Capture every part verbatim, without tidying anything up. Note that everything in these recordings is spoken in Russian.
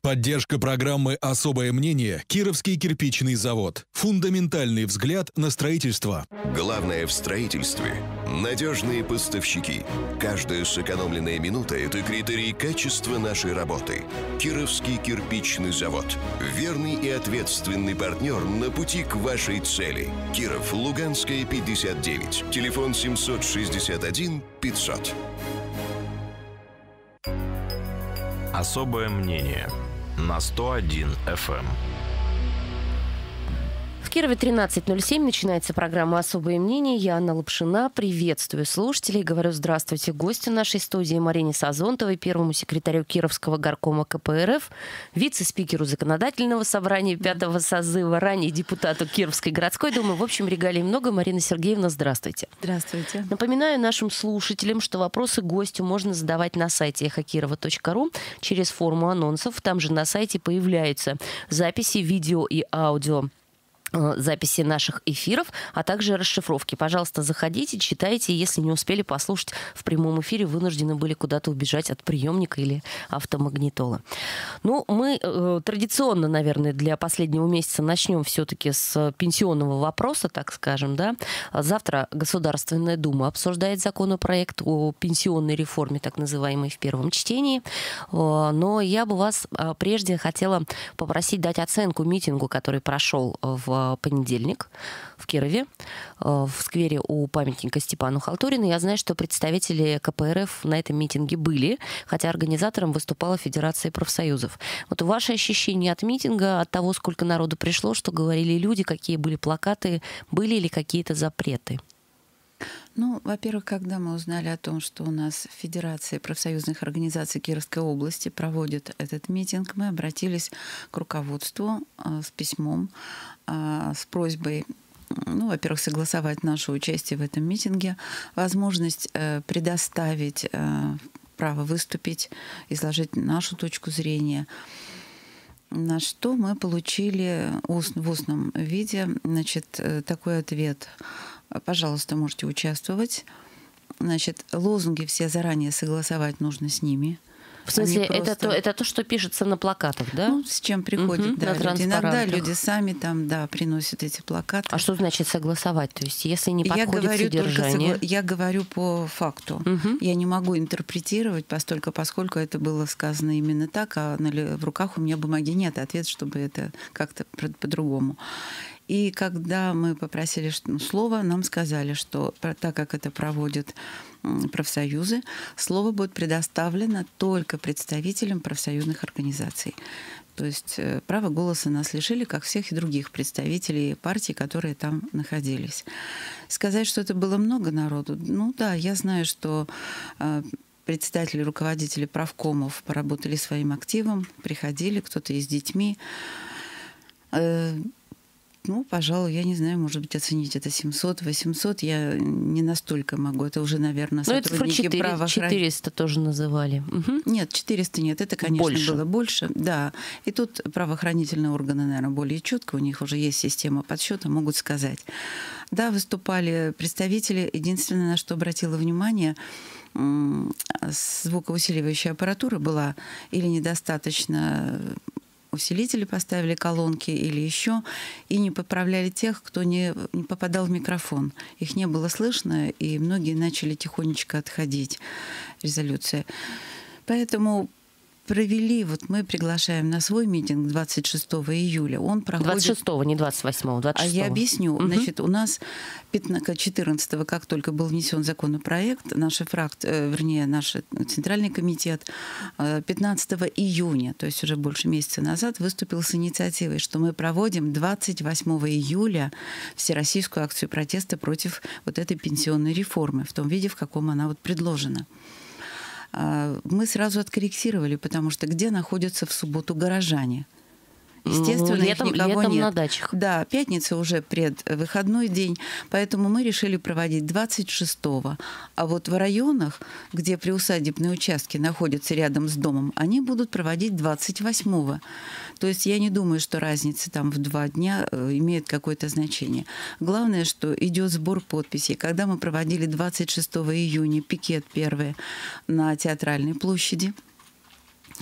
Поддержка программы «Особое мнение» Кировский кирпичный завод. Фундаментальный взгляд на строительство. Главное в строительстве – надежные поставщики. Каждая сэкономленная минута – это критерий качества нашей работы. Кировский кирпичный завод. Верный и ответственный партнер на пути к вашей цели. Киров, Луганская, пятьдесят девять. Телефон семьсот шестьдесят один пятьсот. Особое мнение на сто один эф эм. В Кирове тринадцать ноль семь начинается программа «Особое мнение». Я Анна Лапшина. Приветствую слушателей. Говорю здравствуйте гостю нашей студии Марине Сазонтовой, первому секретарю Кировского горкома ка пэ эр эф, вице-спикеру Законодательного собрания пятого созыва, ранее депутату Кировской городской думы. В общем, регалий много. Марина Сергеевна, здравствуйте. Здравствуйте. Напоминаю нашим слушателям, что вопросы гостю можно задавать на сайте эхо кирова точка ру через форму анонсов. Там же на сайте появляются записи, видео и аудио, записи наших эфиров, а также расшифровки. Пожалуйста, заходите, читайте. Если не успели послушать в прямом эфире, вынуждены были куда-то убежать от приемника или автомагнитолы. Ну, мы э, традиционно, наверное, для последнего месяца начнем все-таки с пенсионного вопроса, так скажем, да. Завтра Государственная Дума обсуждает законопроект о пенсионной реформе, так называемой, в первом чтении. Но я бы вас прежде хотела попросить дать оценку митингу, который прошел в понедельник в Кирове, в сквере у памятника Степану Халтурину. Я знаю, что представители ка пэ эр эф на этом митинге были, хотя организатором выступала Федерация профсоюзов. Вот ваши ощущения от митинга, от того, сколько народу пришло, что говорили люди, какие были плакаты, были ли какие-то запреты? Ну, во-первых, когда мы узнали о том, что у нас Федерация профсоюзных организаций Кировской области проводит этот митинг, мы обратились к руководству э, с письмом, э, с просьбой, ну, во-первых, согласовать наше участие в этом митинге, возможность э, предоставить э, право выступить, изложить нашу точку зрения. На что мы получили в устном виде, значит, такой ответ: пожалуйста, можете участвовать. Значит, лозунги все заранее согласовать нужно с ними. В смысле, просто... это, то, это то, что пишется на плакатах, да? Ну, с чем приходят, угу, да, люди. Иногда люди сами там, да, приносят эти плакаты. А что значит согласовать? То есть, если не я подходит говорю содержание... Согла... Я говорю по факту. Угу. Я не могу интерпретировать, постольку, поскольку это было сказано именно так, а в руках у меня бумаги нет, ответ, чтобы это как-то по-другому. И когда мы попросили слово, нам сказали, что так как это проводят профсоюзы, слово будет предоставлено только представителям профсоюзных организаций. То есть право голоса нас лишили, как всех и других представителей партий, которые там находились. Сказать, что это было много народу, ну да, я знаю, что председатели, руководители правкомов поработали своим активом, приходили, кто-то и с детьми. Ну, пожалуй, я не знаю, может быть, оценить это семьсот, восемьсот, я не настолько могу. Это уже, наверное, сотрудники правоохранения. четыреста тоже называли. Угу. Нет, четыреста нет, это, конечно, больше. Было больше. Да, и тут правоохранительные органы, наверное, более четко, у них уже есть система подсчета, могут сказать. Да, выступали представители. Единственное, на что обратила внимание, звукоусиливающая аппаратура была или недостаточно... усилители поставили, колонки или еще, и не поправляли тех, кто не, не попадал в микрофон. Их не было слышно, и многие начали тихонечко отходить. Резолюция. Поэтому провели, вот мы приглашаем на свой митинг двадцать шестого июля. Он проходит... двадцать шестого, не двадцать восьмого, двадцать шестого. А я объясню. Угу. Значит, у нас четырнадцатого, как только был внесен законопроект, наша фракция, вернее, наш Центральный комитет пятнадцатого июня, то есть уже больше месяца назад, выступил с инициативой, что мы проводим двадцать восьмого июля всероссийскую акцию протеста против вот этой пенсионной реформы в том виде, в каком она вот предложена. Мы сразу откорректировали, потому что где находятся в субботу горожане? Естественно, ну, летом, их никого летом нет. На дачах. Да, пятница уже предвыходной день, поэтому мы решили проводить двадцать шестого. А вот в районах, где приусадебные участки находятся рядом с домом, они будут проводить двадцать восьмого. То есть я не думаю, что разница там в два дня имеет какое-то значение. Главное, что идет сбор подписей. Когда мы проводили двадцать шестого июня пикет первый на Театральной площади,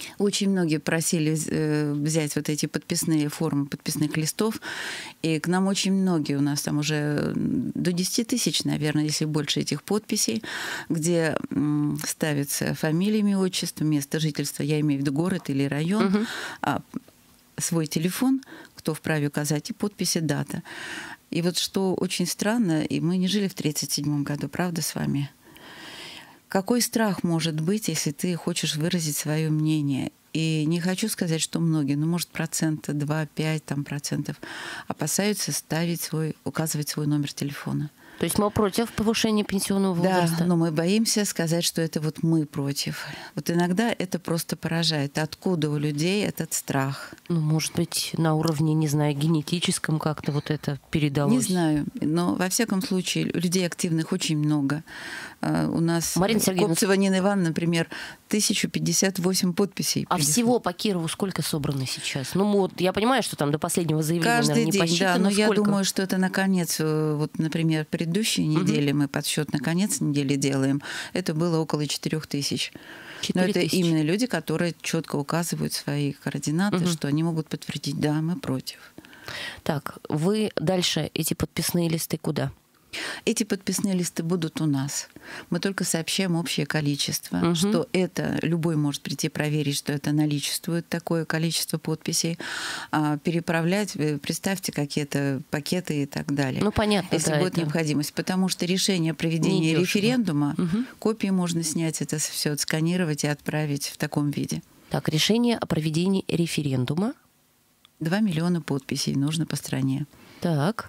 Очень многие просили взять вот эти подписные формы подписных листов, и к нам очень многие, у нас там уже до десяти тысяч, наверное, если больше этих подписей, где ставится фамилия, имя, отчество, место жительства, я имею в виду город или район, угу. а свой телефон, кто вправе указать, и подписи, дата. И вот что очень странно, и мы не жили в тридцать седьмом году, правда, с вами? Какой страх может быть, если ты хочешь выразить свое мнение? И не хочу сказать, что многие, ну, может, процента два-пять там, процентов опасаются ставить свой, указывать свой номер телефона. То есть мы против повышения пенсионного возраста? Да, но мы боимся сказать, что это вот мы против. Вот иногда это просто поражает. Откуда у людей этот страх? Ну, может быть, на уровне, не знаю, генетическом как-то вот это передалось? Не знаю. Но, во всяком случае, людей активных очень много. У нас Марина Сергеевна, Копцева Нина Ивановна, например, тысяча пятьдесят восемь подписей. А всего по Кирову сколько собрано сейчас? Ну, вот я понимаю, что там до последнего заявления каждый не день, посчитано. Да, но сколько? я думаю, что это наконец, вот, например, предыдущей недели, угу. мы подсчет на конец недели делаем, это было около четырех тысяч. Но это именно люди, которые четко указывают свои координаты, угу. что они могут подтвердить, да, мы против. Так, вы дальше эти подписные листы куда? Эти подписные листы будут у нас. Мы только сообщаем общее количество, угу. что это, любой может прийти проверить, что это наличествует такое количество подписей, а, переправлять, представьте, какие-то пакеты и так далее. Ну, понятно, если да, будет это... необходимость. Потому что решение о проведении референдума, угу. копии можно снять, это все отсканировать и отправить в таком виде. Так, решение о проведении референдума. Два миллиона подписей нужно по стране. Так.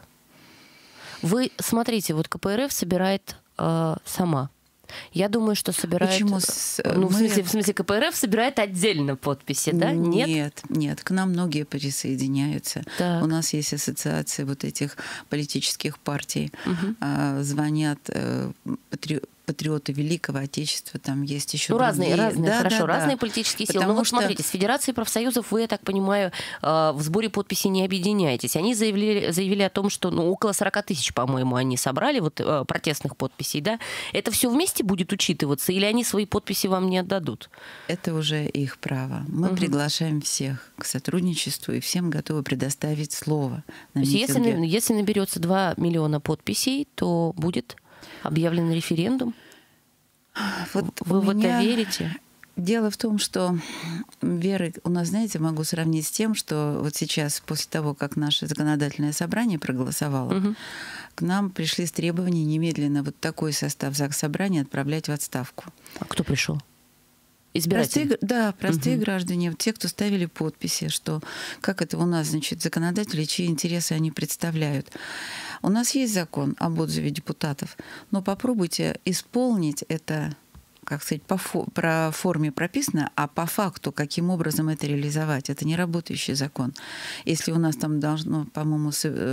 Вы смотрите, вот ка пэ эр эф собирает э, сама. Я думаю, что собирает... Почему? Ну, Мы... в, смысле, в смысле, ка пэ эр эф собирает отдельно подписи, да? Нет? Нет, нет. К нам многие присоединяются. Так. У нас есть ассоциации вот этих политических партий. Угу. А, звонят э, патри... патриоты Великого Отечества, там есть еще ну, другие. разные, разные, да, хорошо, да, разные да. политические силы. Потому Ну вот что... смотрите, с Федерацией профсоюзов вы, я так понимаю, в сборе подписей не объединяетесь. Они заявили, заявили о том, что ну, около сорок тысяч, по-моему, они собрали вот, протестных подписей. Да? Это все вместе будет учитываться или они свои подписи вам не отдадут? Это уже их право. Мы угу. приглашаем всех к сотрудничеству и всем готовы предоставить слово на То есть митинге. если, если наберется два миллиона подписей, то будет объявлен референдум? Вот Вы в меня... это верите? Дело в том, что вера у нас, знаете, могу сравнить с тем, что вот сейчас, после того, как наше законодательное собрание проголосовало, угу. к нам пришли с требованием немедленно вот такой состав Заксобрания отправлять в отставку. А кто пришел? Избиратели? Простые, да, простые угу. граждане, те, кто ставили подписи, что как это у нас, значит, законодатели, чьи интересы они представляют. У нас есть закон об отзыве депутатов, но попробуйте исполнить это, как сказать, по фо- про форме прописано, а по факту, каким образом это реализовать. Это не работающий закон. Если у нас там должно, по-моему,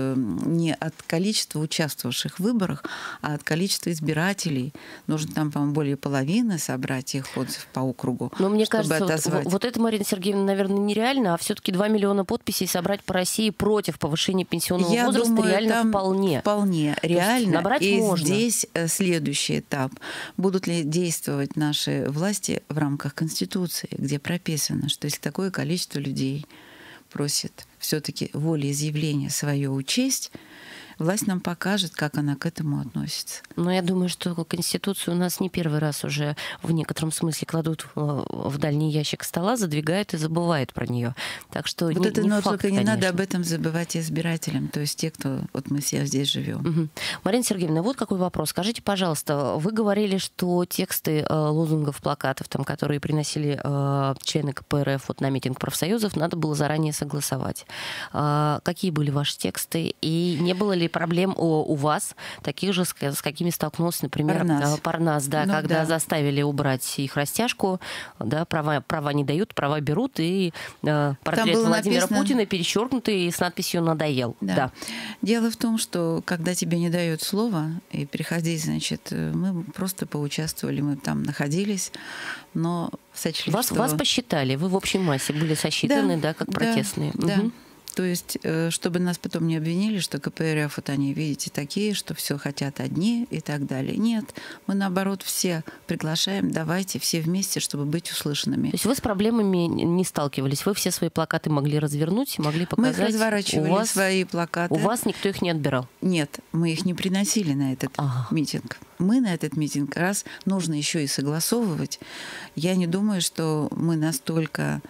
не от количества участвовавших в выборах, а от количества избирателей, нужно там, по-моему, более половины собрать их отзыв по округу. Но мне чтобы кажется, отозвать. вот, вот это, Марина Сергеевна, наверное, нереально, а все-таки два миллиона подписей собрать по России против повышения пенсионного Я возраста думаю, реально там вполне. Вполне реально. Набрать и можно. Здесь следующий этап. Будут ли действовать наши власти в рамках Конституции, где прописано, что если такое количество людей просит все-таки волеизъявление свое учесть, власть нам покажет, как она к этому относится. Но я думаю, что Конституцию у нас не первый раз уже в некотором смысле кладут в дальний ящик стола, задвигают и забывают про нее. Так что вот не, это, не но факт, только не конечно. надо об этом забывать и избирателям, то есть те, кто вот мы все здесь живем. Угу. Марина Сергеевна, вот какой вопрос. Скажите, пожалуйста, вы говорили, что тексты э, лозунгов, плакатов, там, которые приносили э, члены ка пэ эр эф вот, на митинг профсоюзов, надо было заранее согласовать. Э, какие были ваши тексты? И не было ли проблем у, у вас, таких же, с, с какими столкнулся, например, Парнас, Парнас да, ну, когда да. заставили убрать их растяжку, да, права, права не дают, права берут, и э, портрет Владимира написано... Путина перечеркнутый с надписью «Надоел». Да. Да. Дело в том, что когда тебе не дают слова, и приходить, значит, мы просто поучаствовали, мы там находились, но сочли, вас, что... Вас посчитали, вы в общей массе были сосчитаны, да, да как да, протестные. Да. Угу. То есть, чтобы нас потом не обвинили, что КПРФ, вот они, видите, такие, что все хотят одни и так далее. Нет, мы, наоборот, все приглашаем, давайте все вместе, чтобы быть услышанными. То есть вы с проблемами не сталкивались? Вы все свои плакаты могли развернуть, могли показать? Мы их разворачивали, у вас, свои плакаты. У вас никто их не отбирал? Нет, мы их не приносили на этот ага. митинг. Мы на этот митинг раз нужно еще и согласовывать. Я не думаю, что мы настолько...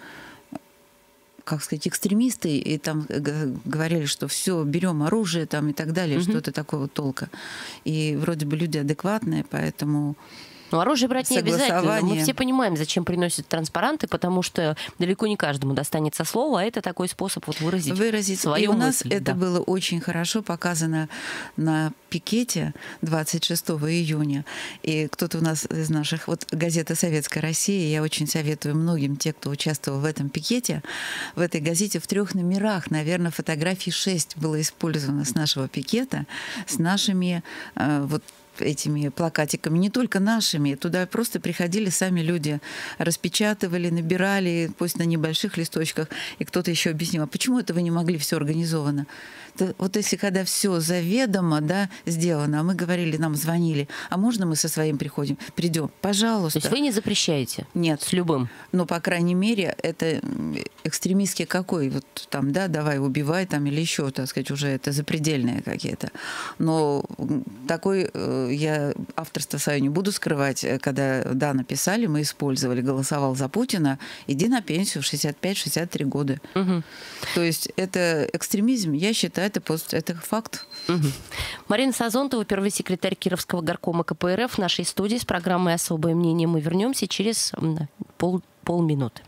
как сказать, экстремисты, и там говорили, что все, берем оружие там, и так далее, mm-hmm. что-то такого толка. И вроде бы люди адекватные, поэтому... Ну, оружие брать не обязательно. Мы все понимаем, зачем приносят транспаранты, потому что далеко не каждому достанется слово, а это такой способ вот выразить, выразить свою мысль. И у нас мысль, это да. было очень хорошо показано на пикете двадцать шестого июня. И кто-то у нас из наших... Вот газета «Советская Россия», я очень советую многим, те, кто участвовал в этом пикете, в этой газете в трех номерах, наверное, фотографий шесть было использовано с нашего пикета, с нашими э, вот этими плакатиками, не только нашими. Туда просто приходили сами люди, распечатывали, набирали, пусть на небольших листочках. И кто-то еще объяснил, а почему это вы не могли все организовано? Это, вот если когда все заведомо, да, сделано, а мы говорили, нам звонили, а можно мы со своим приходим? Придем, пожалуйста. То есть вы не запрещаете? Нет. С любым? Ну, по крайней мере, это экстремистский какой? Вот там, да, давай убивай там или еще, так сказать, уже это запредельные какие-то. Но такой... Я авторство свое не буду скрывать. Когда, да, написали, мы использовали, голосовал за Путина, иди на пенсию в шестьдесят пять — шестьдесят три года. Угу. То есть это экстремизм, я считаю, это, это факт. Угу. Марина Сазонтова, первый секретарь Кировского горкома КПРФ в нашей студии с программой «Особое мнение». Мы вернемся через пол, полминуты.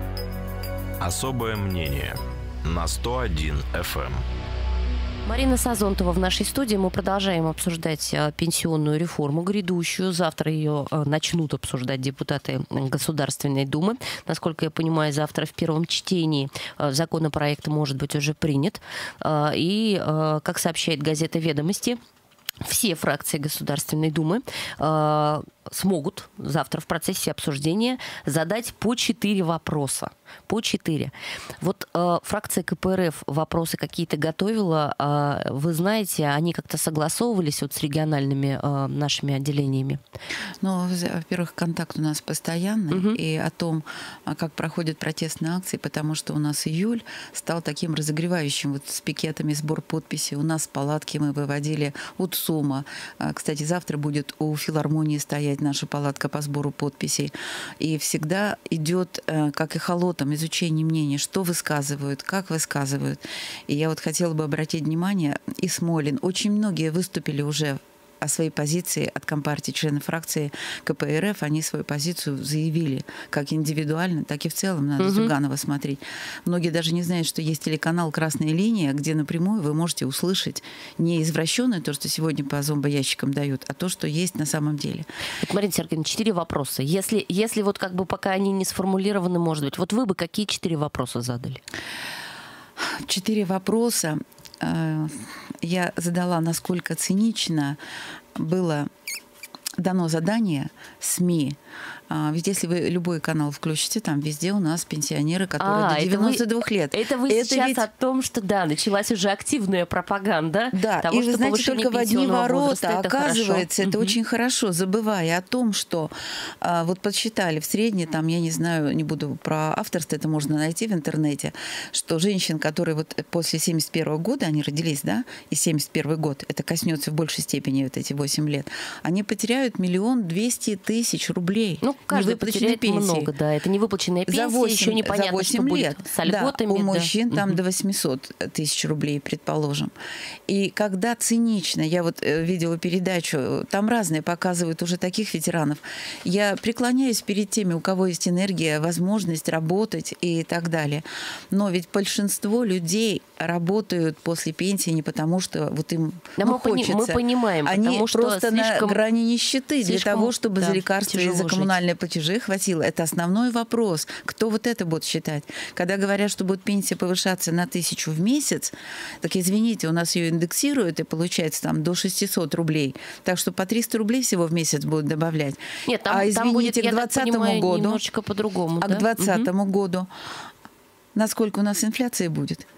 Особое мнение на сто один эф эм. Марина Сазонтова в нашей студии. Мы продолжаем обсуждать пенсионную реформу грядущую. Завтра ее начнут обсуждать депутаты Государственной Думы. Насколько я понимаю, завтра в первом чтении законопроект может быть уже принят. И, как сообщает газета «Ведомости», все фракции Государственной Думы э, смогут завтра в процессе обсуждения задать по четыре вопроса. По четыре. Вот э, фракция КПРФ вопросы какие-то готовила. Э, вы знаете, они как-то согласовывались вот с региональными э, нашими отделениями? Ну, во-первых, контакт у нас постоянный. Угу. И о том, как проходят протестные акции, потому что у нас июль стал таким разогревающим. Вот с пикетами, сбор подписей. У нас палатки мы выводили от Сума. Кстати, завтра будет у филармонии стоять наша палатка по сбору подписей. И всегда идет, как и холотом, изучение мнений, что высказывают, как высказывают. И я вот хотела бы обратить внимание, и Смолин, очень многие выступили уже о своей позиции от Компартии, члены фракции КПРФ, они свою позицию заявили, как индивидуально, так и в целом. Надо угу. Зюганова смотреть. Многие даже не знают, что есть телеканал «Красная линия», где напрямую вы можете услышать не извращенное то, что сегодня по зомбоящикам дают, а то, что есть на самом деле. Вот, Марина Сергеевна, четыре вопроса. Если, если вот как бы пока они не сформулированы, может быть, вот вы бы какие четыре вопроса задали? Четыре вопроса. Я задала, насколько цинично было дано задание СМИ. Ведь если вы любой канал включите, там везде у нас пенсионеры, которые а, до девяноста двух вы, лет. Это вы это сейчас ведь... о том, что да, началась уже активная пропаганда. Да, того, и вы знаете, только в одни ворота, это оказывается, хорошо. это угу. очень хорошо, забывая о том, что а, вот подсчитали в среднем, там, я не знаю, не буду про авторство, это можно найти в интернете, что женщин, которые вот после семьдесят первого года, они родились, да, и семьдесят первый год, это коснется в большей степени вот эти восемь лет, они потеряют миллион двести тысяч рублей. Ну, каждый потеряет пенсии. Много, да. Это невыплаченная пенсия, за восемь, еще непонятно, за что лет. Будет с льготами. Да, у мужчин да. там угу. до восьмисот тысяч рублей, предположим. И когда цинично, я вот видела передачу, там разные показывают уже таких ветеранов, я преклоняюсь перед теми, у кого есть энергия, возможность работать и так далее. Но ведь большинство людей работают после пенсии не потому, что вот им да ну, мы хочется. Мы понимаем, они потому что просто слишком, на грани нищеты для того, чтобы да, за лекарства и за коммунальные жить. платежи хватило. Это основной вопрос. Кто вот это будет считать? Когда говорят, что будет пенсия повышаться на тысячу в месяц, так извините, у нас ее индексируют, и получается там до шестисот рублей. Так что по триста рублей всего в месяц будут добавлять. Нет, там, а извините, там будет, к двадцатому году, немножечко по-другому. А да? к двадцатому угу. году насколько у нас инфляция будет?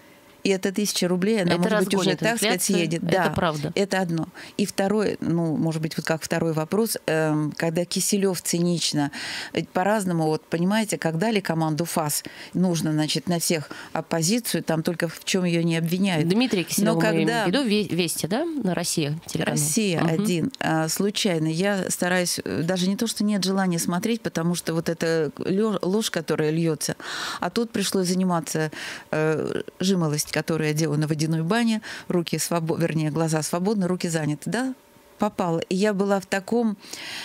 И эта тысяча рублей, она, это может быть, уже, так сказать, съедет. Это да, правда. Это одно. И второе, ну, может быть, вот как второй вопрос, э, когда Киселев цинично, по-разному, вот, понимаете, как дали команду ФАС, нужно, значит, на всех оппозицию, там только в чем ее не обвиняют. Дмитрий Киселев, но когда... мы имеем в виду Вести, да, на Россия телеканал. Россия угу. один. А, случайно. Я стараюсь, даже не то, что нет желания смотреть, потому что вот эта ложь, которая льется, а тут пришлось заниматься э, жимолость, которую я делаю на водяной бане, руки свободны, вернее, глаза свободны, руки заняты. Да, попала. И я была в таком...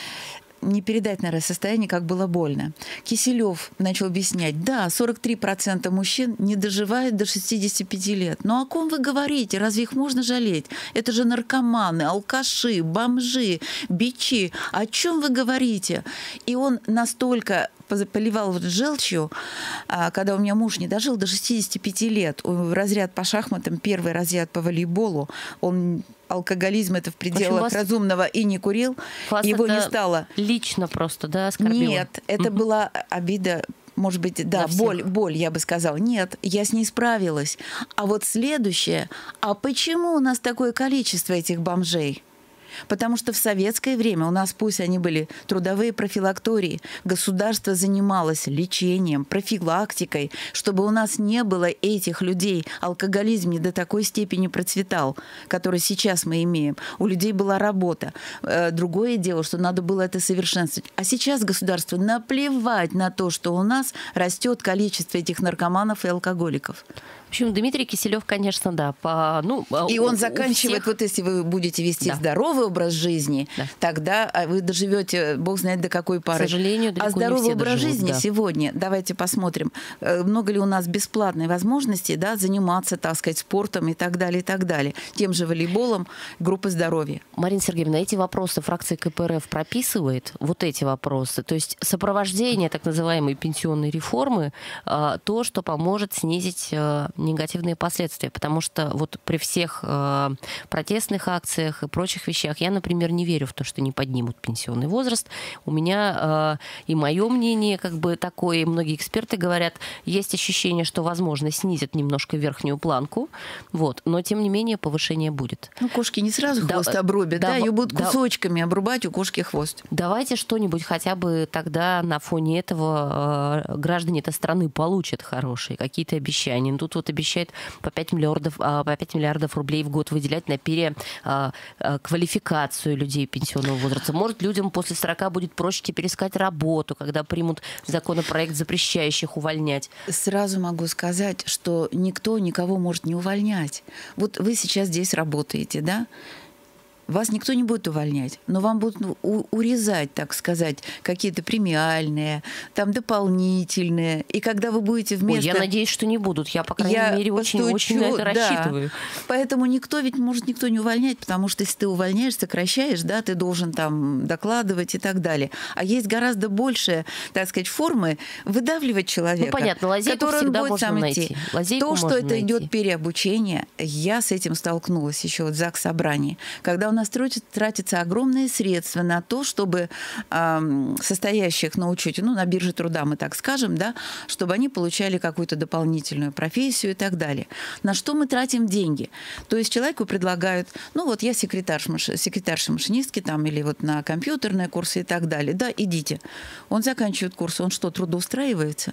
не передать, наверное, состояние, как было больно. Киселев начал объяснять, да, сорок три процента мужчин не доживают до шестидесяти пяти лет. Но о ком вы говорите? Разве их можно жалеть? Это же наркоманы, алкаши, бомжи, бичи. О чем вы говорите? И он настолько поливал вот желчью, когда у меня муж не дожил до шестидесяти пяти лет. Разряд по шахматам, первый разряд по волейболу, он... алкоголизм это в пределах вас... разумного и не курил, вас его это не стало. Лично просто, да, оскорбило? Нет, это угу. была обида, может быть, да, боль, боль, я бы сказала. Нет, я с ней справилась. А вот следующее, а почему у нас такое количество этих бомжей? Потому что в советское время у нас, пусть они были трудовые профилактории, государство занималось лечением, профилактикой, чтобы у нас не было этих людей. Алкоголизм не до такой степени процветал, который сейчас мы имеем. У людей была работа. Другое дело, что надо было это совершенствовать. А сейчас государству наплевать на то, что у нас растет количество этих наркоманов и алкоголиков. В общем, Дмитрий Киселев, конечно, да. По, ну, и у, он заканчивает, вот если вы будете вести да. здоровый образ жизни, да. тогда вы доживете, бог знает до какой поры. К сожалению, далеко а здоровый не все образ доживут, жизни да. сегодня, давайте посмотрим, много ли у нас бесплатной возможности да, заниматься, так сказать, спортом и так далее, и так далее. Тем же волейболом, группы здоровья. Марина Сергеевна, эти вопросы фракция ка пэ эр эф прописывает, вот эти вопросы, то есть сопровождение так называемой пенсионной реформы, то, что поможет снизить негативные последствия, потому что вот при всех э, протестных акциях и прочих вещах я, например, не верю в то, что не поднимут пенсионный возраст. У меня э, и мое мнение как бы такое, и многие эксперты говорят, есть ощущение, что, возможно, снизят немножко верхнюю планку, вот, но, тем не менее, повышение будет. Ну, кошки не сразу хвост да, обрубят, да, да, ее будут кусочками да, обрубать, у кошки хвост. Давайте что-нибудь хотя бы тогда на фоне этого э, граждане этой страны получат хорошие какие-то обещания. Тут вот обещает по пять миллиардов, по пять миллиардов рублей в год выделять на переквалификацию людей пенсионного возраста. Может, людям после сорока будет проще теперь искать работу, когда примут законопроект, запрещающий их увольнять. Сразу могу сказать, что никто никого может не увольнять. Вот вы сейчас здесь работаете, да? Вас никто не будет увольнять, но вам будут ну, урезать, так сказать, какие-то премиальные, там дополнительные. И когда вы будете вместо... Ой, я надеюсь, что не будут. Я, по крайней я мере, очень-очень на это да. рассчитываю. Поэтому никто ведь может никто не увольнять, потому что если ты увольняешь, сокращаешь, да, ты должен там докладывать и так далее. А есть гораздо больше, так сказать, формы выдавливать человека. Ну, понятно, лазейку всегда можно найти. Лазейку То, что можно это найти. идет переобучение, я с этим столкнулась еще вот в ЗАГС-собрании, когда у нас тратятся огромные средства на то, чтобы э, состоящих на учете, ну, на бирже труда, мы так скажем, да, чтобы они получали какую-то дополнительную профессию и так далее. На что мы тратим деньги? То есть человеку предлагают, ну, вот я секретарша, секретарша машинистки там, или вот на компьютерные курсы и так далее. Да, идите. Он заканчивает курс, он что, трудоустраивается?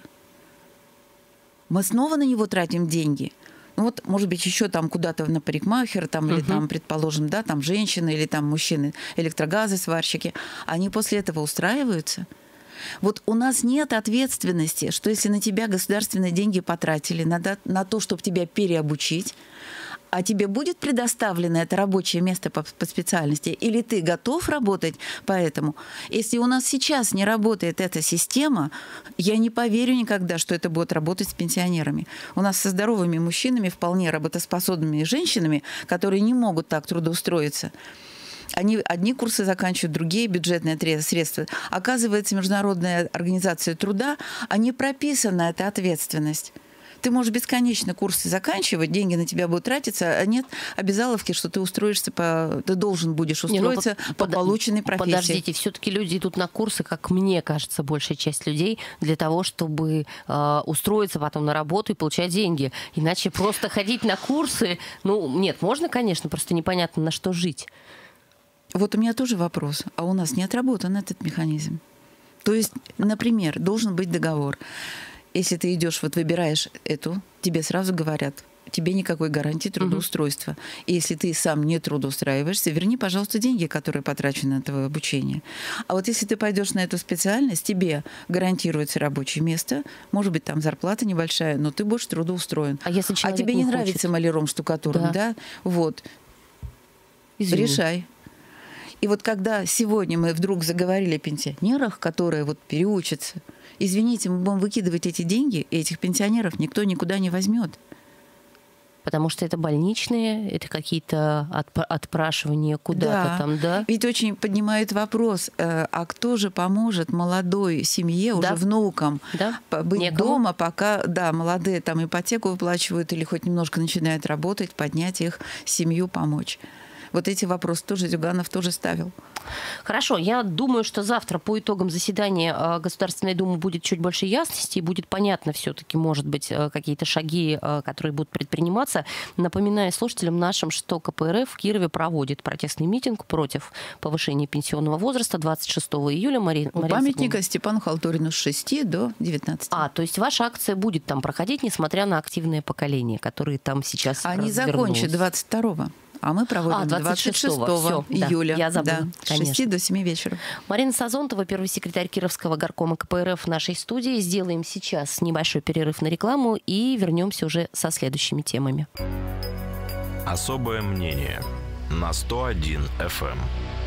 Мы снова на него тратим деньги. Ну вот, может быть, еще там куда-то на парикмахера, там, или uh-huh. там, предположим, да, там женщины или там мужчины, электрогазы, сварщики, они после этого устраиваются. Вот у нас нет ответственности, что если на тебя государственные деньги потратили на, на то, чтобы тебя переобучить, а тебе будет предоставлено это рабочее место по, по специальности, или ты готов работать по этому? Если у нас сейчас не работает эта система, я не поверю никогда, что это будет работать с пенсионерами. У нас со здоровыми мужчинами, вполне работоспособными женщинами, которые не могут так трудоустроиться. Они одни курсы заканчивают, другие бюджетные средства. Оказывается, Международная организация труда, а не прописана эта ответственность. Ты можешь бесконечно курсы заканчивать, деньги на тебя будут тратиться, а нет обязаловки, что ты устроишься по... Ты должен будешь устроиться Не, ну, по, по полученной профессии. Подождите, все-таки люди идут на курсы, как мне кажется, большая часть людей, для того, чтобы э, устроиться потом на работу и получать деньги. Иначе просто ходить на курсы... Ну, нет, можно, конечно, просто непонятно, на что жить. Вот у меня тоже вопрос. А у нас не отработан этот механизм. То есть, например, должен быть договор. Если ты идешь, вот выбираешь эту, тебе сразу говорят, тебе никакой гарантии трудоустройства. Угу. И если ты сам не трудоустраиваешься, верни, пожалуйста, деньги, которые потрачены на твое обучение. А вот если ты пойдешь на эту специальность, тебе гарантируется рабочее место, может быть, там зарплата небольшая, но ты будешь трудоустроен. А если а тебе не, не нравится маляром, штукатуром, да, да? Вот. Извини. Решай. И вот когда сегодня мы вдруг заговорили о пенсионерах, которые вот переучатся, извините, мы будем выкидывать эти деньги, и этих пенсионеров никто никуда не возьмет. Потому что это больничные, это какие-то отп- отпрашивания куда-то да. там, да? Ведь очень поднимает вопрос, а кто же поможет молодой семье, да. уже внукам, да. быть Некому. дома, пока, да, молодые там ипотеку выплачивают или хоть немножко начинают работать, поднять их семью, помочь. Вот эти вопросы тоже Зюганов тоже ставил. Хорошо, я думаю, что завтра по итогам заседания Государственной Думы будет чуть больше ясности, и будет понятно все-таки, может быть, какие-то шаги, которые будут предприниматься. Напоминаю слушателям нашим, что ка пэ эр эф в Кирове проводит протестный митинг против повышения пенсионного возраста двадцать шестого июля. Мари... У Марина памятника Сергеевна. Степану Халтурину с шести до девятнадцати. А, то есть ваша акция будет там проходить, несмотря на активное поколение, которое там сейчас Они закончат двадцать второго. А мы проводим а, двадцать шестого Всё, июля. Да, я забыла, да, с шести до семи вечера. Марина Сазонтова, первый секретарь Кировского горкома ка пэ эр эф в нашей студии. Сделаем сейчас небольшой перерыв на рекламу и вернемся уже со следующими темами. Особое мнение на сто один эф эм.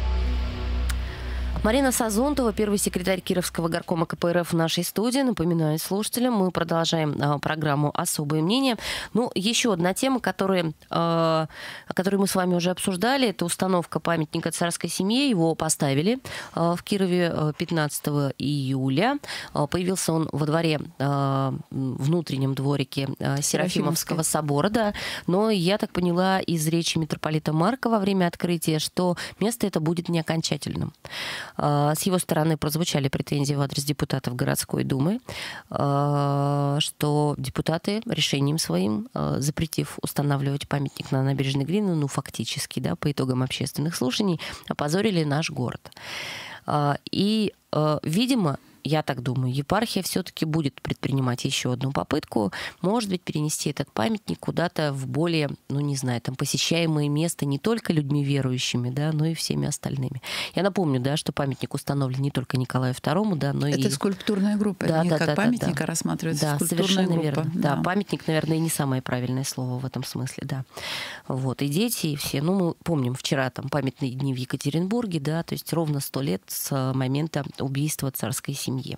Марина Сазонтова, первый секретарь Кировского горкома ка пэ эр эф в нашей студии. Напоминаю слушателям, мы продолжаем а, программу «Особое мнение». Ну, еще одна тема, которая, а, которую мы с вами уже обсуждали, это установка памятника царской семье. Его поставили а, в Кирове пятнадцатого июля. А, появился он во дворе, а, внутреннем дворике а, Серафимовского собора. Да. Но я так поняла из речи митрополита Марка во время открытия, что место это будет не окончательным. С его стороны прозвучали претензии в адрес депутатов городской думы, что депутаты решением своим, запретив устанавливать памятник на набережной Глины, ну, фактически, да, по итогам общественных слушаний, опозорили наш город. И, видимо, я так думаю, епархия все-таки будет предпринимать еще одну попытку, может быть, перенести этот памятник куда-то в более, ну, не знаю, там, посещаемое место не только людьми верующими, да, но и всеми остальными. Я напомню, да, что памятник установлен не только Николаю второму, да, но это и... Это скульптурная группа, да, не да, как да, памятника да, рассматривается, да, скульптурная совершенно группа. Верно. Да. да, памятник, наверное, и не самое правильное слово в этом смысле, да. Вот, и дети, и все. Ну, мы помним, вчера там памятные дни в Екатеринбурге, да, то есть ровно сто лет с момента убийства царской семьи.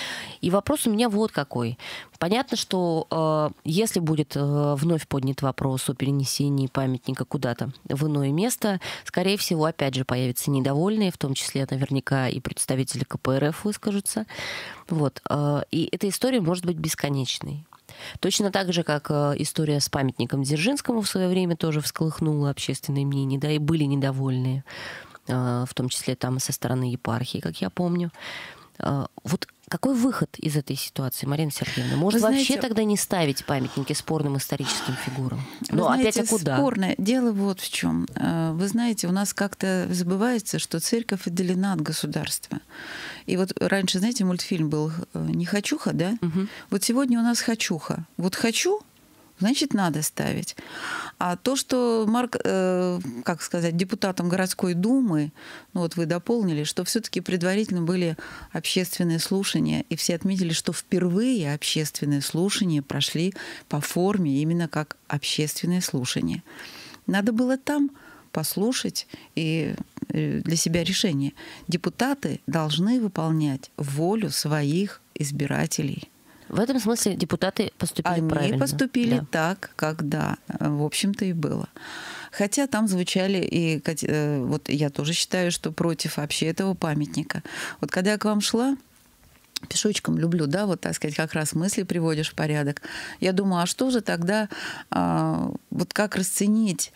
И вопрос у меня вот какой. Понятно, что э, если будет э, вновь поднят вопрос о перенесении памятника куда-то в иное место, скорее всего, опять же, появятся недовольные, в том числе наверняка и представители ка пэ эр эф выскажутся. Вот. Э, и эта история может быть бесконечной. Точно так же, как история с памятником Дзержинскому в свое время тоже всколыхнула общественное мнение, да, и были недовольные, э, в том числе там со стороны епархии, как я помню. Э, вот какой выход из этой ситуации, Марина Сергеевна? Может, Вы вообще знаете, тогда не ставить памятники спорным историческим фигурам? Но знаете, опять, а куда? Спорное дело вот в чем. Вы знаете, у нас как-то забывается, что церковь отделена от государства. И вот раньше, знаете, мультфильм был «Не хочуха», да? Угу. Вот сегодня у нас хочуха. Вот хочу, значит, надо ставить. А то, что Марк, э, как сказать, депутатом городской думы, ну вот вы дополнили, что все-таки предварительно были общественные слушания, и все отметили, что впервые общественные слушания прошли по форме именно как общественные слушания. Надо было там послушать и для себя решение. Депутаты должны выполнять волю своих избирателей. В этом смысле депутаты поступили Они правильно. Они поступили да. так, как, да, в общем-то, и было. Хотя там звучали и... Вот я тоже считаю, что против вообще этого памятника. Вот когда я к вам шла, пешочком люблю, да, вот, так сказать, как раз мысли приводишь в порядок. Я думаю, а что же тогда, а, вот как расценить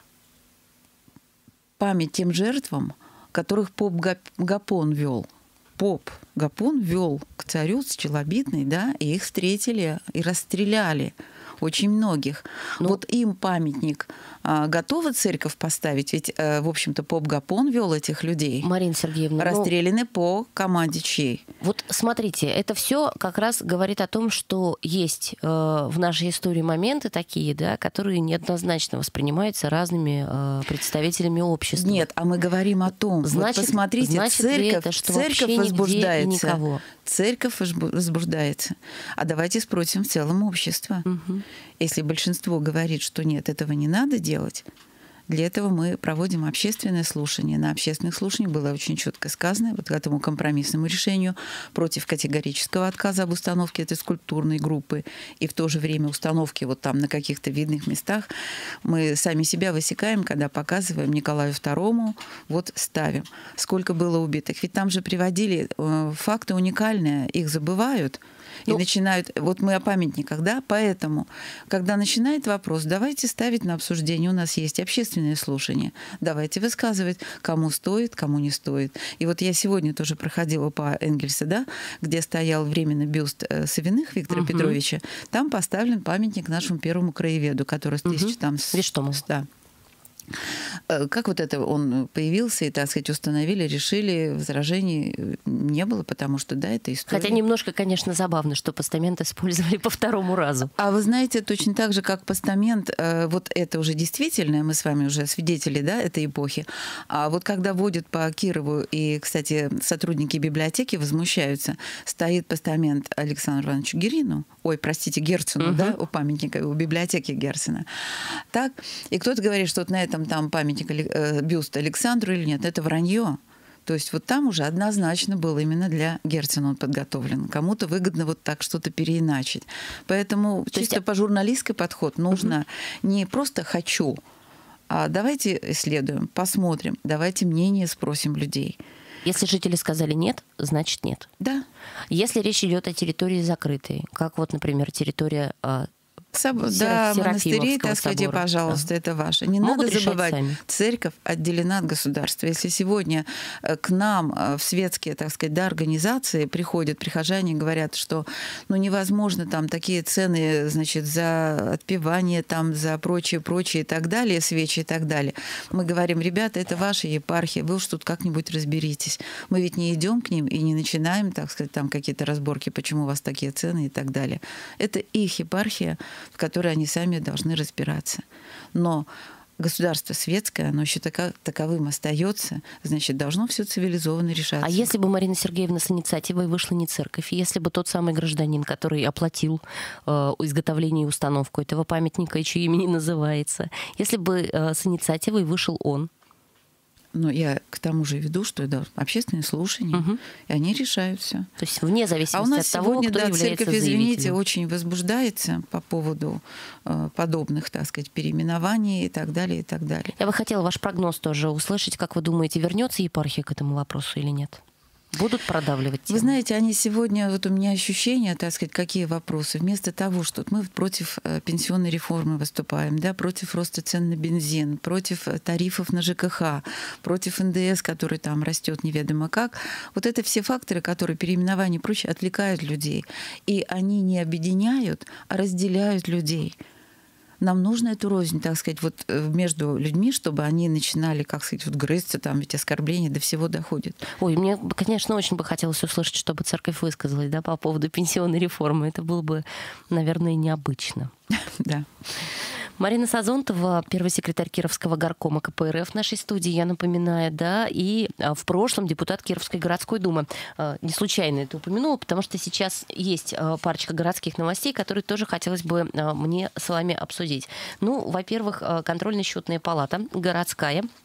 память тем жертвам, которых поп Гапон вел? Поп Гапон вел к царю с Челобитной, да, и их встретили и расстреляли. Очень многих. Ну, вот им памятник а, готова церковь поставить? Ведь, а, в общем-то, поп Гапон вел этих людей. Марина Сергеевна, расстреляны ну, по команде чьей? Вот смотрите, это все как раз говорит о том, что есть э, в нашей истории моменты такие, да, которые неоднозначно воспринимаются разными э, представителями общества. Нет, а мы говорим о том, значит, вот посмотрите, значит церковь, это, что церковь возбуждается. Никого. Церковь возбуждается. А давайте спросим в целом общество. Угу. Если большинство говорит, что нет, этого не надо делать, для этого мы проводим общественное слушание. На общественных слушаниях было очень четко сказано, вот к этому компромиссному решению против категорического отказа об установке этой скульптурной группы и в то же время установки вот там на каких-то видных местах. Мы сами себя высекаем, когда показываем Николаю второму, вот ставим. Сколько было убитых. Ведь там же приводили э, факты уникальные, их забывают. И ну, начинают, вот мы о памятниках, да, поэтому, когда начинает вопрос, давайте ставить на обсуждение, у нас есть общественное слушание, давайте высказывать, кому стоит, кому не стоит. И вот я сегодня тоже проходила по Энгельсу, да, где стоял временно бюст Савиных Виктора угу. Петровича, там поставлен памятник нашему первому краеведу, который с тысячи угу. там... Виштому. Да. Как вот это он появился, и, так сказать, установили, решили, возражений не было, потому что, да, это история. Хотя немножко, конечно, забавно, что постамент использовали по второму разу. А вы знаете, точно так же, как постамент, вот это уже действительно, мы с вами уже свидетели, да, этой эпохи, а вот когда водят по Кирову, и, кстати, сотрудники библиотеки возмущаются, стоит постамент Александру Ивановичу Гирину, ой, простите, Герцену, угу. да, у памятника, у библиотеки Герцена, так, и кто-то говорит, что вот на этом там памятник, э, бюст Александру или нет, это вранье. То есть вот там уже однозначно был именно для Герцена он подготовлен. Кому-то выгодно вот так что-то переиначить. Поэтому То чисто есть... по журналистский подход нужно угу. не просто «хочу», а давайте исследуем, посмотрим, давайте мнение спросим людей. Если жители сказали «нет», значит «нет». Да. Если речь идет о территории закрытой, как вот, например, территория... Соб... Да, монастыри, так сказать, пожалуйста, да. это ваше. Не Могут надо забывать, сами. Церковь отделена от государства. Если сегодня к нам в светские, так сказать, да, организации приходят прихожане и говорят, что ну, невозможно там такие цены, значит, за отпевание, там, за прочее, прочее и так далее, свечи и так далее. Мы говорим, ребята, это ваша епархия, вы уж тут как-нибудь разберитесь. Мы ведь не идем к ним и не начинаем, так сказать, там какие-то разборки, почему у вас такие цены и так далее. Это их епархия, в которой они сами должны разбираться. Но государство светское, оно еще таковым остается, значит, должно все цивилизованно решаться. А если бы Марина Сергеевна с инициативой вышла не церковь, если бы тот самый гражданин, который оплатил э, изготовление и установку этого памятника, и чье имя не называется, если бы э, с инициативой вышел он? Но я к тому же веду, что это общественные слушания, угу. и они решают все. То есть вне зависимости а у нас от того, сегодня, кто да, является церковь, извините, заявителем. очень возбуждается по поводу э, подобных, так сказать, переименований и так далее, и так далее. Я бы хотела ваш прогноз тоже услышать. Как вы думаете, вернется епархия к этому вопросу или нет? Будут продавливать тему? Вы знаете, они сегодня, вот у меня ощущения, так сказать, какие вопросы. Вместо того, что мы против пенсионной реформы выступаем, да, против роста цен на бензин, против тарифов на ЖКХ, против эн дэ эс, который там растет неведомо как. Вот это все факторы, которые переименование и прочее отвлекают людей. И они не объединяют, а разделяют людей. Нам нужно эту рознь, так сказать, вот между людьми, чтобы они начинали, как сказать, вот грызться, там ведь оскорбления до всего доходят. Ой, мне, конечно, очень бы хотелось услышать, чтобы церковь высказалась, да, по поводу пенсионной реформы. Это было бы, наверное, необычно. Да. Марина Сазонтова, первый секретарь Кировского горкома ка пэ эр эф в нашей студии, я напоминаю, да, и в прошлом депутат Кировской городской думы. Не случайно это упомянула, потому что сейчас есть парочка городских новостей, которые тоже хотелось бы мне с вами обсудить. Ну, во-первых, контрольно-счетная палата городская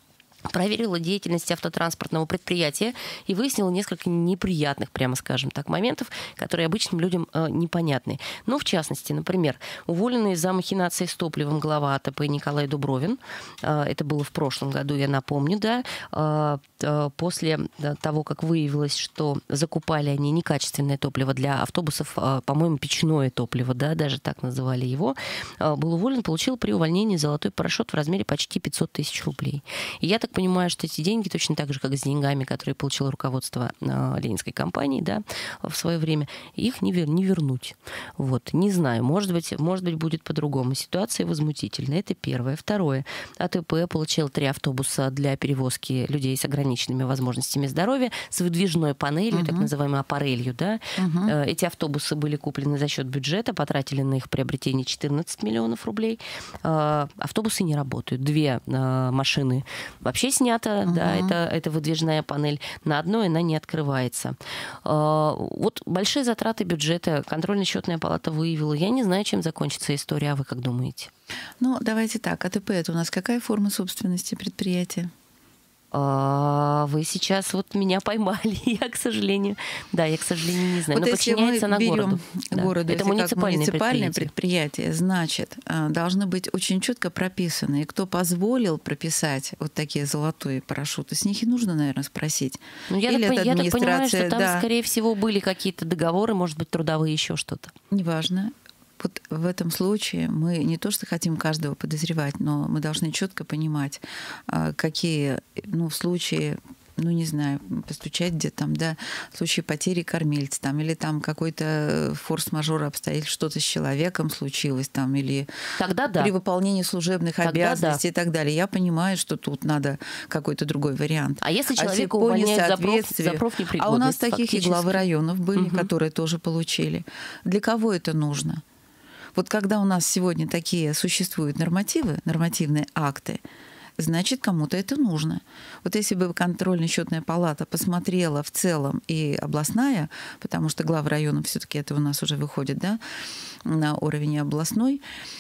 проверила деятельность автотранспортного предприятия и выяснила несколько неприятных, прямо скажем так, моментов, которые обычным людям э, непонятны. Ну, в частности, например, уволенный за махинацией с топливом глава АТП Николай Дубровин, э, это было в прошлом году, я напомню, да, э, э, после того, как выявилось, что закупали они некачественное топливо для автобусов, э, по-моему, печное топливо, да, даже так называли его, э, был уволен, получил при увольнении золотой парашют в размере почти пятьсот тысяч рублей. И я так понимаю, что эти деньги, точно так же, как с деньгами, которые получило руководство э, ленинской компании, да, в свое время, их не, вер, не вернуть. Вот. Не знаю, может быть, может быть, будет по-другому. Ситуация возмутительная. Это первое. Второе. АТП получил три автобуса для перевозки людей с ограниченными возможностями здоровья с выдвижной панелью, uh-huh. так называемой аппарелью. Да. Uh-huh. Эти автобусы были куплены за счет бюджета, потратили на их приобретение четырнадцать миллионов рублей. Автобусы не работают. Две машины вообще сняты. Uh-huh. Да, это, это выдвижная панель. На одной она не открывается. Вот большие затраты бюджета контрольно-счетная палата выявила. Я не знаю, чем закончится история. А вы как думаете? Ну, давайте так. АТП — это у нас какая форма собственности предприятия? Вы сейчас вот меня поймали. Я, к сожалению, да, я, к сожалению, не знаю. Вот но подчиняется она городу. городу Да. Это муниципальное, муниципальное предприятие. предприятие, значит, должны быть очень четко прописаны. И кто позволил прописать вот такие золотые парашюты, с них и нужно, наверное, спросить. Ну, я, Или так, это я так понимаю, что там, да. скорее всего, были какие-то договоры, может быть, трудовые, еще что-то. Неважно. Вот в этом случае мы не то что хотим каждого подозревать, но мы должны четко понимать, какие, ну, в случае, ну, не знаю, постучать где-то там, да, в случае потери кормильца, там, или там какой-то форс-мажор обстоятельств, что-то с человеком случилось, там, или Тогда да. при выполнении служебных Тогда обязанностей да. и так далее. Я понимаю, что тут надо какой-то другой вариант. А если человека а увольняют за, проф, за профнепригодность? А у нас таких и главы районов были, угу. которые тоже получили. Для кого это нужно? Вот когда у нас сегодня такие существуют нормативы, нормативные акты, значит, кому-то это нужно. Вот если бы контрольно-счетная палата посмотрела в целом и областная, потому что главы районов все-таки это у нас уже выходит, да, на уровень областной,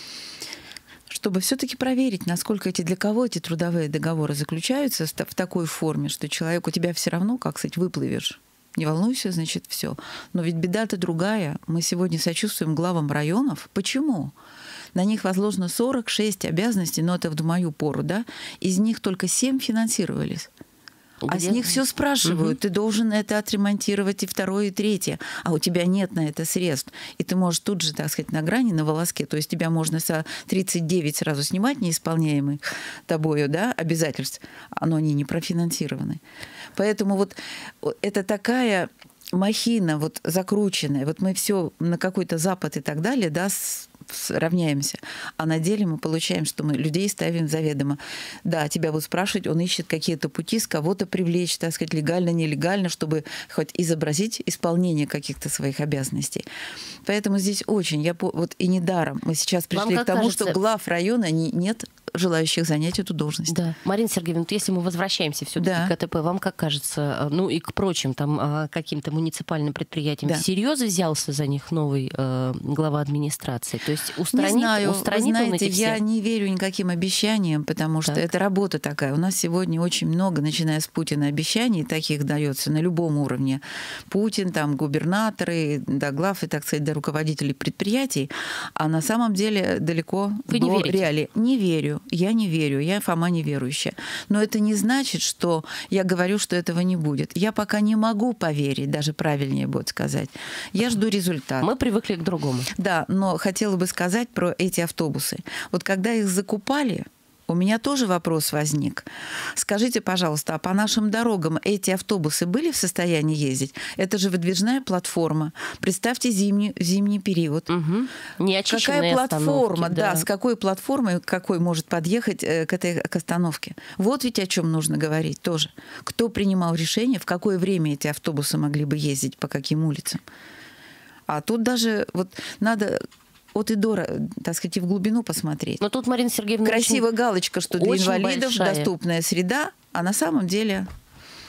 чтобы все-таки проверить, насколько эти, для кого эти трудовые договоры заключаются в такой форме, что человек у тебя все равно, как сказать, выплывешь. Не волнуйся, значит, все. Но ведь беда-то другая. Мы сегодня сочувствуем главам районов. Почему? На них возложено сорок шесть обязанностей, но это в мою пору, да? Из них только семь финансировались. А Где? с них все спрашивают. Угу. Ты должен это отремонтировать и второе, и третье. А у тебя нет на это средств. И ты можешь тут же, так сказать, на грани, на волоске. То есть тебя можно со тридцать девять сразу снимать, неисполняемых тобою, да, обязательств. Но они не профинансированы. Поэтому вот это такая махина вот закрученная. Вот мы все на какой-то Запад и так далее, да, равняемся. А на деле мы получаем, что мы людей ставим заведомо. Да, тебя будут спрашивать, он ищет какие-то пути, с кого-то привлечь, так сказать, легально, нелегально, чтобы хоть изобразить исполнение каких-то своих обязанностей. Поэтому здесь очень, я вот и недаром мы сейчас пришли к тому, кажется... что глав района не, нет желающих занять эту должность. Да. Марина Сергеевна, вот если мы возвращаемся все-таки да. к АТП, вам как кажется, ну и к прочим там каким-то муниципальным предприятиям, да. всерьез взялся за них новый э, глава администрации? То есть устранит, не знаю, устранит вы знаете, он эти все? Я не верю никаким обещаниям, потому что так. это работа такая. У нас сегодня очень много, начиная с Путина, обещаний таких дается на любом уровне. Путин, там, губернаторы, да, глав и, так сказать, до руководителей предприятий. А на самом деле далеко Вы до не верите? реалий. Не верю. Я не верю, я Фома неверующая. Но это не значит, что я говорю, что этого не будет. Я пока не могу поверить, даже правильнее будет сказать. Я жду результата. Мы привыкли к другому. Да, но хотела бы сказать про эти автобусы. Вот когда их закупали, у меня тоже вопрос возник. Скажите, пожалуйста, а по нашим дорогам эти автобусы были в состоянии ездить? Это же выдвижная платформа. Представьте зимний, зимний период. Угу. Какая платформа, да. да, с какой платформой какой может подъехать к этой к остановке? Вот ведь о чем нужно говорить тоже. Кто принимал решение, в какое время эти автобусы могли бы ездить, по каким улицам? А тут даже вот надо... от и до, так сказать, и в глубину посмотреть. Но тут, Марина Сергеевна, красивая очень, галочка, что для инвалидов большая. доступная среда, а на самом деле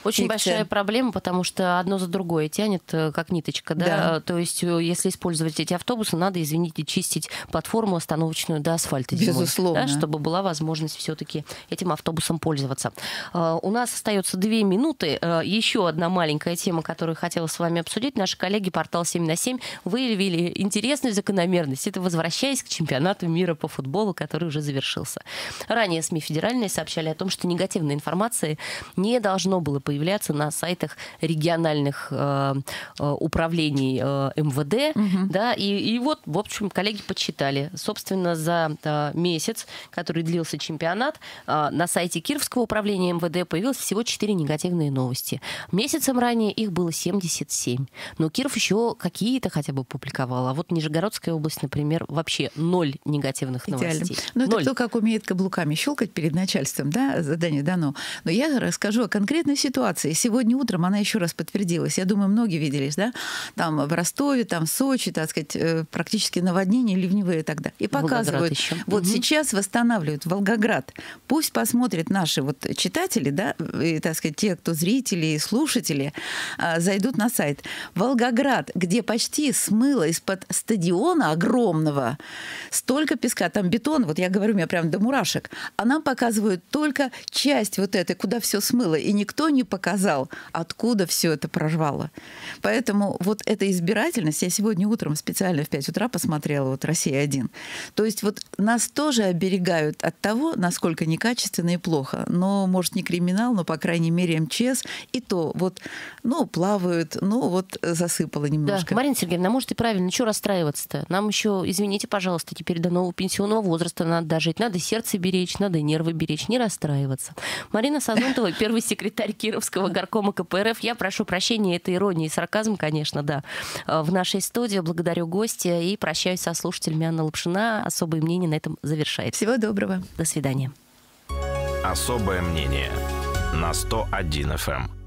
Очень фикция. большая проблема, потому что одно за другое тянет, как ниточка. Да? Да. То есть, если использовать эти автобусы, надо, извините, чистить платформу остановочную до асфальта зимой. Безусловно. Да, чтобы была возможность все-таки этим автобусом пользоваться. У нас остается две минуты. Еще одна маленькая тема, которую хотела с вами обсудить. Наши коллеги портал семь на семь выявили интересную закономерность. Это возвращаясь к чемпионату мира по футболу, который уже завершился. Ранее СМИ федеральные сообщали о том, что негативной информации не должно было появляться на сайтах региональных э, управлений э, эм вэ дэ. Угу. Да, и, и вот, в общем, коллеги подсчитали. Собственно, за э, месяц, который длился чемпионат, э, на сайте Кировского управления эм вэ дэ появилось всего четыре негативные новости. Месяцем ранее их было семьдесят семь. Но Киров еще какие-то хотя бы публиковал. А вот Нижегородская область, например, вообще ноль негативных Идеально. новостей. Ну, это ноль. кто как умеет каблуками щелкать перед начальством, да, задание дано. Но я расскажу о конкретной ситуации. Сегодня утром она еще раз подтвердилась. Я думаю, многие виделись, да, там в Ростове, там в Сочи, так сказать, практически наводнения ливневые тогда. И показывают, еще. Вот угу. сейчас восстанавливают Волгоград. Пусть посмотрят наши вот читатели, да, и, так сказать, те, кто зрители и слушатели, зайдут на сайт. Волгоград, где почти смыло из-под стадиона огромного столько песка, там бетон, вот я говорю, у меня прям до мурашек, а нам показывают только часть вот этой, куда все смыло, и никто не показал, откуда все это прорвало. Поэтому вот эта избирательность, я сегодня утром специально в пять утра посмотрела, вот «Россия один». То есть вот нас тоже оберегают от того, насколько некачественно и плохо. Но, может, не криминал, но, по крайней мере, эм че эс, и то вот, ну, плавают, ну, вот засыпало немножко. Да, Марина Сергеевна, может и правильно, чего расстраиваться-то? Нам еще, извините, пожалуйста, теперь до нового пенсионного возраста надо дожить, надо сердце беречь, надо нервы беречь, не расстраиваться. Марина Сазонтова, первый секретарь Кировского горкома ка пэ эр эф. Я прошу прощения, это ирония и сарказм, конечно, да. В нашей студии благодарю гостя и прощаюсь со слушателями. Анна Лапшина. Особое мнение на этом завершает. Всего доброго. До свидания. Особое мнение на сто один эф эм.